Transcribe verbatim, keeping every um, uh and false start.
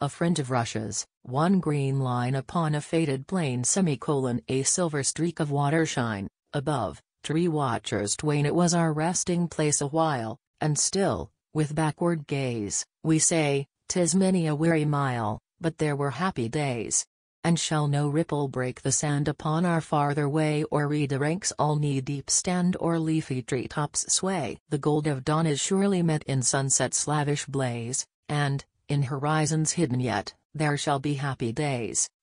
a fringe of rushes, one green line upon a faded plain semicolon a silver streak of water shine, above, tree watchers twain it was our resting place a while, and still, with backward gaze, we say, 'tis many a weary mile, but there were happy days. And shall no ripple break the sand upon our farther way or reed ranks all knee-deep stand or leafy treetops sway? The gold of dawn is surely met in sunset's lavish blaze, and, in horizons hidden yet, there shall be happy days.